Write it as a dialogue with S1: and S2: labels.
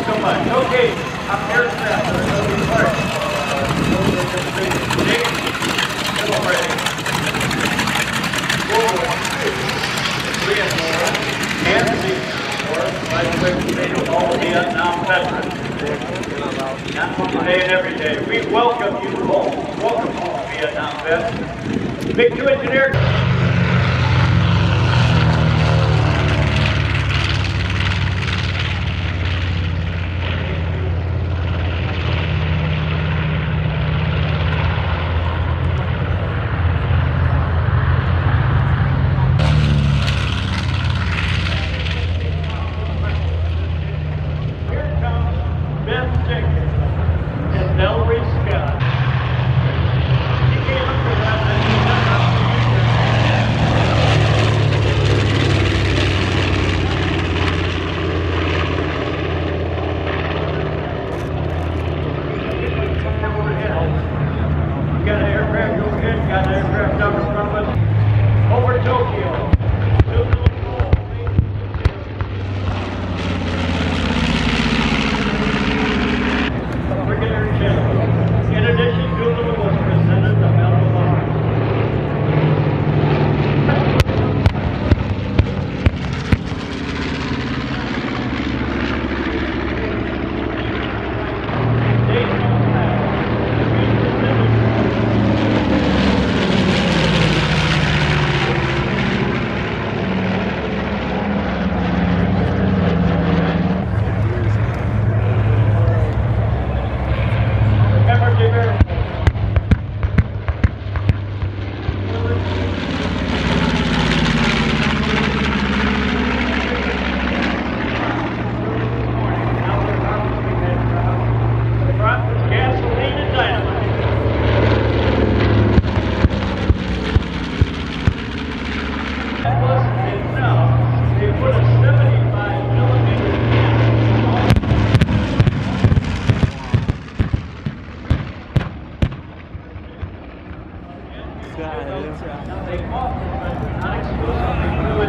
S1: you so much. Okay, I'm here to start. All Vietnam veterans. Not one day and every day. We welcome you home. Welcome home, Vietnam vets. Big Two Engineer. Over Tokyo. Brigadier General. In addition, Doolittle was presented the Medal of Honor.
S2: God,